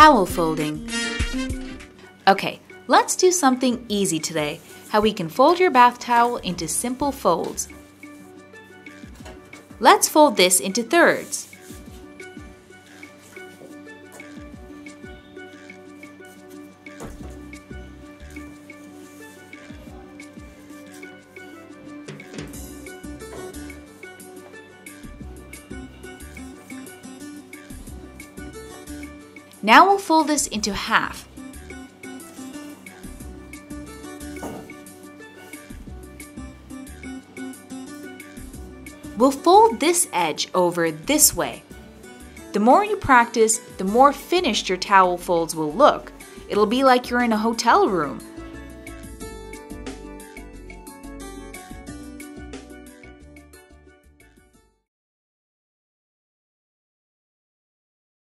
Towel folding. Okay, let's do something easy today, how we can fold your bath towel into simple folds. Let's fold this into thirds. Now we'll fold this into half. We'll fold this edge over this way. The more you practice, the more finished your towel folds will look. It'll be like you're in a hotel room,